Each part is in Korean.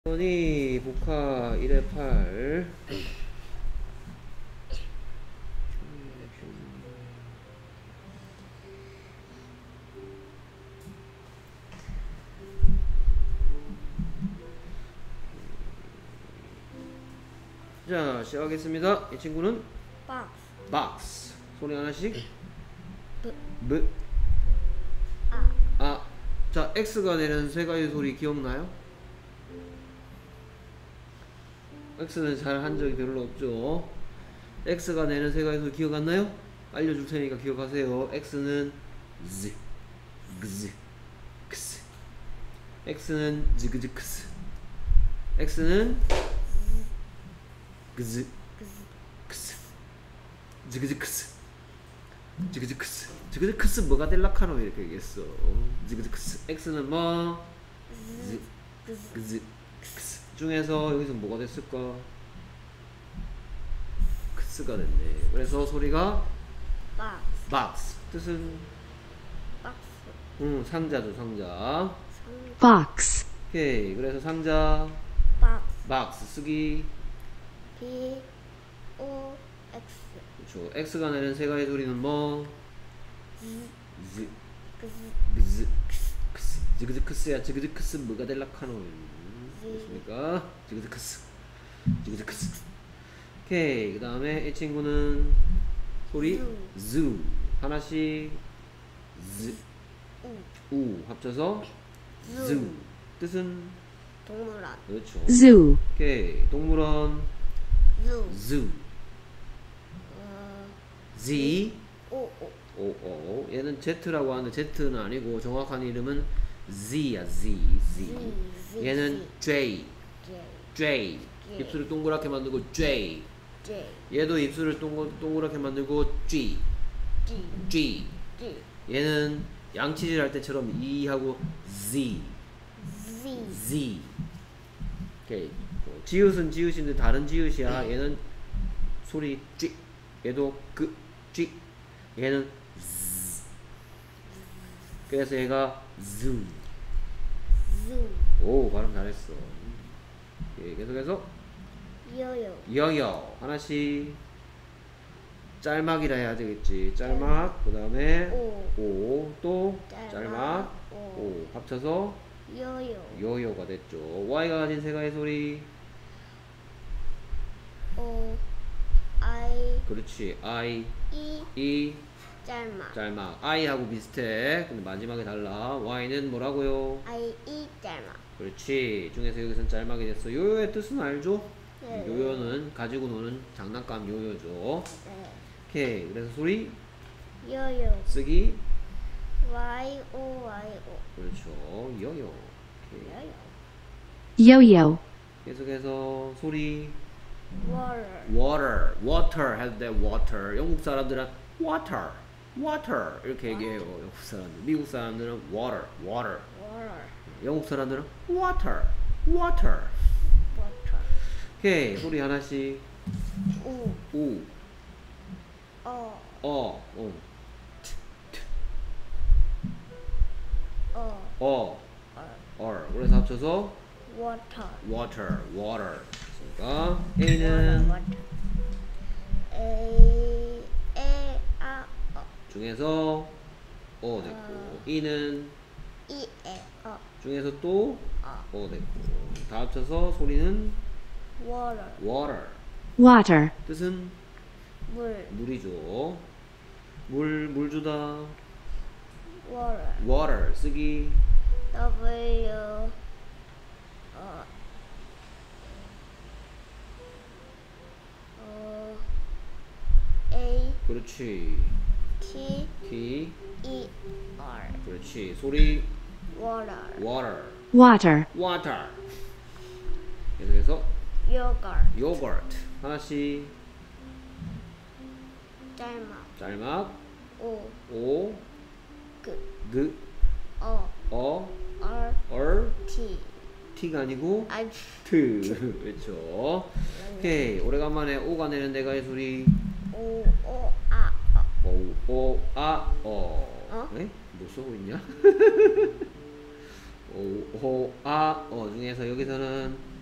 원이 복화 1의 8. 자, 시작하겠습니다. 이 친구는 박스. 소리 하나씩. 브. 아. 자, X가 내는 세 가지 소리 기억나요? X는 잘 한 적이 별로 없죠. X가 내는 세 가지 소리 기억 안 나요? 알려줄 테니까 기억하세요. X는 Z, GZ, KS. X는 지그지크스. X는 GZ, KS. 지그지크스. 지그지크스. 지그지크스 뭐가 될라카노 이렇게 얘기했어. 지그지크스. X는 뭐? Z, GZ, KS. 중에서 여기서 뭐가 됐을까? 크스가 됐네. 그래서 소리가 박스. 뜻은 상자죠, 상자. box, 오케이. 그래서 상자 박스 쓰기. BOX. 그렇죠. X가 내는 세 가지 소리는 뭐? Z, GZ. 크스. 지그지크스야. 지그지크스 뭐가 될라카노. 됐습니까? 지그지크스. 오케이. 그 다음에 이 친구는 소리 zoo. 하나씩 Z, 우 합쳐서 zoo. 뜻은 동물원. 그렇죠. zoo, 오케이. 동물원 zoo. Z 오. 얘는 Z라고 하는데 Z는 아니고 정확한 이름은 Z야. Z. 얘는 J. 입술을 동그랗게 만들고 J. 얘도 입술을 동그랗게 만들고 G. 얘는 양치질 할 때처럼 E 하고 Z. 오케이. 지읒은 지읒인데 다른 지읒이야. 얘는 소리 G. 얘도 그 G. 얘는 Z. 그래서 얘가 zoo. 오, 발음 잘했어. 오케이, 계속해서 여여. 하나씩 짤막이라 해야 되겠지. 짤막. 그 다음에 오. 또 짤막. 오. 합쳐서 요요가 됐죠. Y가 가진 세 가지 소리. I, 그렇지. I, E, E, 짤막. I하고 비슷해. 근데 마지막에 달라. Y는 뭐라고요? I, E, 짤막. 그렇지. 중에서 여기선 짤막이 됐어. 요요의 뜻은 알죠? 네. 요요는 가지고 노는 장난감 요요죠. 네. 오케이. 그래서 소리 요요. 쓰기. YO. 그렇죠. 요요. 오케이. yo-yo, 계속해서 소리 Water. water 할 때 water. 영국 사람들은 water 이렇게 얘기해요. 영국 사람들. 미국 사람들은 water. 영국 사람들은 water. Water. 오케이. 소리 하나씩. 우. 어. 그래서 합쳐서 Water. water. 그러니까 A는 A, A, 중에서 어 됐고, E는 E, 중에서 또 어 됐고, 다 합쳐서 소리는 Water. water, 뜻은 물. 물이죠. 물 주다. Water. 쓰기. W, A, 그렇지. T, T. E, R. 그렇지. 소리 Water. water, 계속해서 Yogurt. 요거트. 하나씩. 짤막. 오. 그. 얼. T. T가 아니고 I, 트. 그렇죠. 오케이. 오래간만에 오가 내는 내가 의 소리. O, 오, 아, 어? 에? 뭐 쓰고 있냐? 오, 아, 중에서 여기서는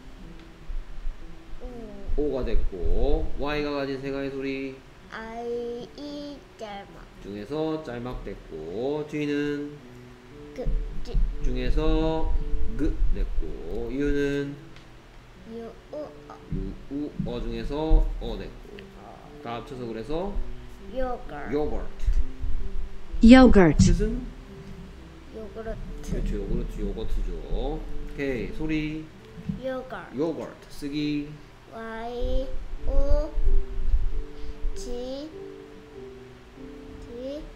우. O가 됐고 Y가 가진 세 가지 소리 I 이 짤막. 중에서 짤막 됐고 G는 그 중에서 G 됐고 U는 유 우 어. U, U, 어 중에서 어 됐고 다 합쳐서 그래서 요거트. 요거트 yogurt, 뜻은? 요구르트. 그렇죠 요구르트 요거트죠 오케이 소리 요거트. 요거트 쓰기 Y O G T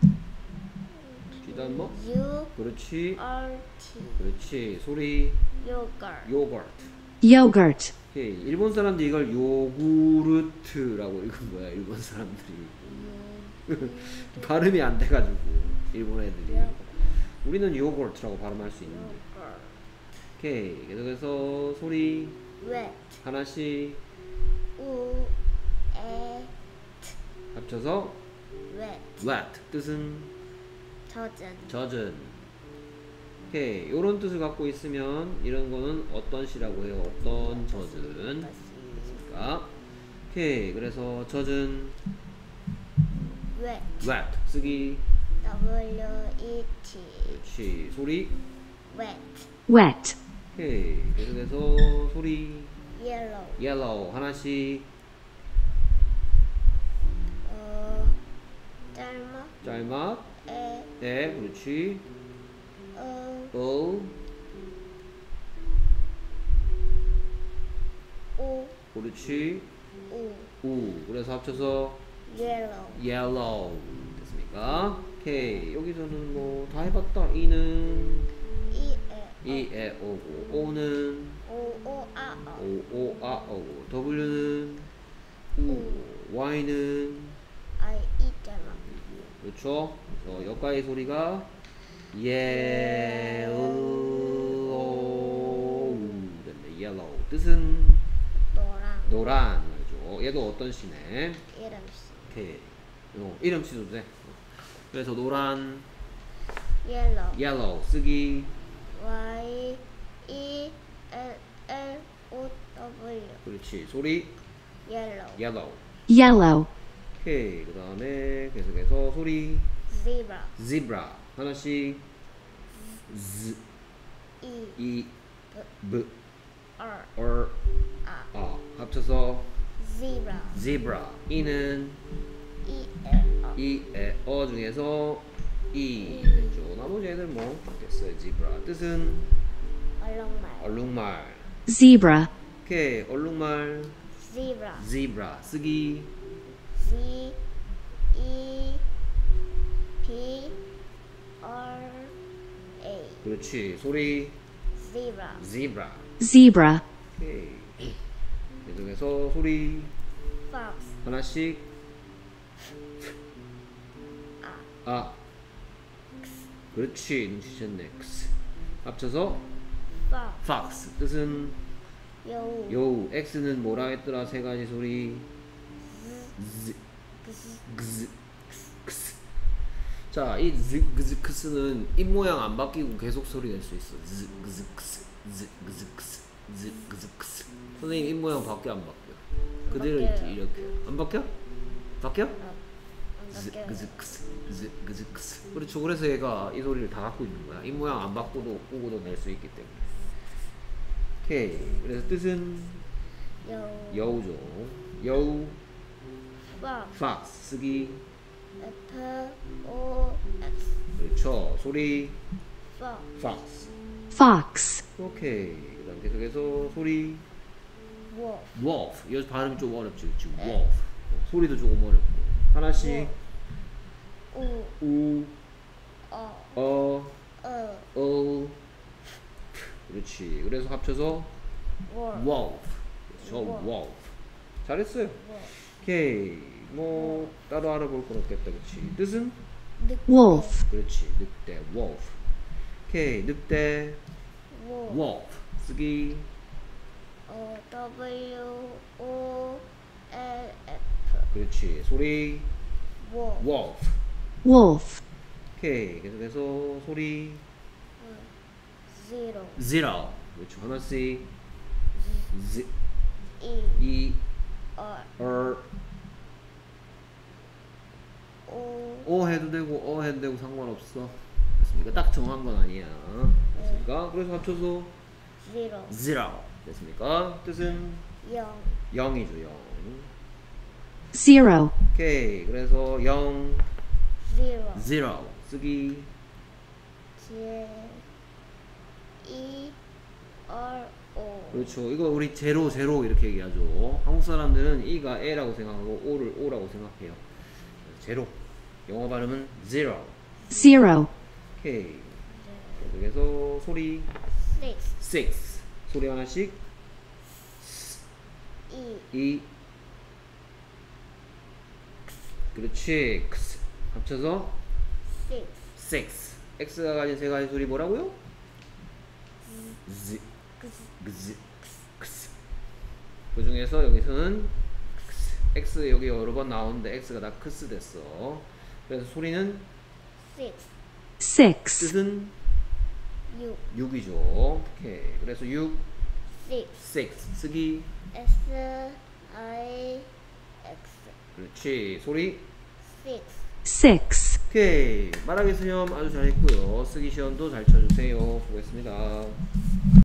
뒤단 뭐? U 그렇지 R T. 그렇지 소리 요거트. 요거트 yogurt, 오케이 일본 사람들이 이걸 요구르트라고 읽은 거야 일본 사람들이 발음이 안 돼가지고 일본 애들이 우리는 요거트라고 발음할 수 있는데 요거트. 오케이 계속해서 소리 웨트. 하나씩 우 에 합쳐서 웨트. wet 뜻은 젖은. 젖은 오케이 요런 뜻을 갖고 있으면 이런 거는 어떤 시라고 해요 어떤 젖은 그러니까 오케이 그래서 젖은 웨트. wet 쓰기 W E T. 그렇지 소리 웨트. wet, 오케이 계속해서 소리 옐로우. yellow 하나씩 짤막. 짤막 에 네 그렇지 어 오 오 그렇지 우 우 그래서 합쳐서 옐로우. yellow 됐습니까? 오케이 여기서는 뭐 다 해봤다 이는 이에 오고 오는 오오아어. 오 아 오고 W는 우 Y는 아이 짤막. 그렇죠? 그래서 여기까지 소리가 yellow 됐네 yellow 뜻은 노랑. 노란 말이죠 얘도 어떤 시네 이름씨. 오케이 이름 쓰도 돼 그래서 노란 옐로우. yellow 쓰기 Y E L L O W. 그렇지 소리 옐로우. yellow yellow, 오케이 그 다음에 계속해서 소리 zebra. zebra 하나씩 z E e b R r A. 아 합쳐서 zebra. zebra 이는 E L O. 이에 어 중에서 이 됐죠 나머지 애들 뭐 됐어요 zebra 뜻은 얼룩말. 얼룩말 zebra, 오케이 얼룩말 zebra. zebra 쓰기 Z E B R A. 그렇지 소리 zebra. zebra zebra, 오케이 계속해서 소리 fox. 하나씩 아 그렇지 눈치챘네 X 합쳐서 fox. fox 뜻은 여우. 여우 X는 뭐라 했더라 세 가지 소리 Z 그즈 크스 자이 Z 그즈 크스는 입 모양 안 바뀌고 계속 소리 낼 수 있어 Z 그즈 크스 Z 그즈 크스 Z 그즈 크스 선생님 입 모양 바뀌어 안 바뀌어 그대로 바뀌어요. 이렇게 안 바뀌어? 바뀌어? Z 바뀌어요. 그즈 크스 Z 그즈 크스 그렇죠 그래서 얘가 이 소리를 다 갖고 있는 거야 입 모양 안 바꾸도 꾸고도 낼 수 있기 때문에 오케이 그래서 뜻은 여우. 여우죠 여우 fox. fox 쓰기 F O X. 그렇죠 소리 fox. fox fox, 오케이 그 다음 계속해서 소리 wolf. wolf 여기서 발음이 좀 어렵지 그치 wolf 소리도 조금 어렵고 하나씩 우 우 어 어 어 어 그렇지 그래서 합쳐서 wolf. wolf 그렇죠 wolf 잘했어요 오케이 뭐 따로 알아볼 건 없겠다 그치 뜻은 wolf, 그렇지 늑대 wolf 오케이 늑대 wolf. wolf 쓰기 W O L F. 그렇지 소리 wolf. wolf wolf, 오케이 계속해서 소리 zero. zero 그렇죠 하나씩 Z E, R, R, O, O 해도 되고 해도 되고 상관없어. 됐습니까? 딱 정한 건 아니야. 됐습니까? 그래서 합쳐서 zero, zero. 됐습니까? 뜻은 0, 0이죠. 0. zero, 오케이. 그래서 0, zero, zero 쓰기. J, E, R, O, 그렇죠. 이거 우리 제로 이렇게 얘기하죠. 한국 사람들은 E가 A라고 생각하고 O를 O라고 생각해요. 제로. 영어 발음은 zero. zero, 오케이. 계속해서 소리 6, six. 소리 하나씩. E, E. 그렇지. X. 합쳐서 6, six. X가 가진 세 가지 소리 뭐라고요? Z. X. X. 그 중에서 여기서는 X 여기 여러 번 나오는데 X가 다 크스 됐어. 그래서 소리는 6, six, 뜻은 6, 6이죠. 오케이. 그래서 6, 6, 6 쓰기. S, I, X, 그렇지. 소리. 6, six. 오케이. 말하기 시험 아주 잘했고요. 쓰기 시험도 잘 쳐주세요. 수고했습니다.